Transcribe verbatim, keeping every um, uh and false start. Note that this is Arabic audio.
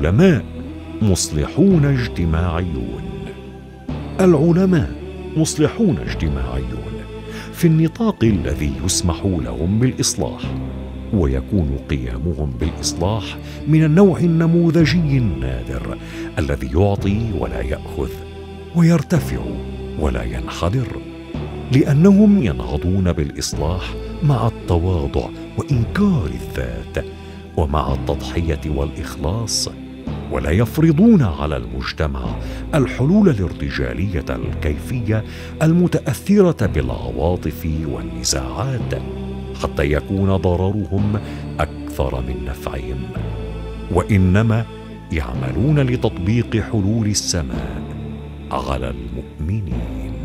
العلماء مصلحون اجتماعيون. العلماء مصلحون اجتماعيون في النطاق الذي يسمح لهم بالإصلاح، ويكون قيامهم بالإصلاح من النوع النموذجي النادر الذي يعطي ولا يأخذ، ويرتفع ولا ينحدر، لأنهم ينهضون بالإصلاح مع التواضع وإنكار الذات ومع التضحية والإخلاص، ولا يفرضون على المجتمع الحلول الارتجالية الكيفية المتأثرة بالعواطف والنزاعات حتى يكون ضررهم أكثر من نفعهم، وإنما يعملون لتطبيق حلول السماء على المؤمنين.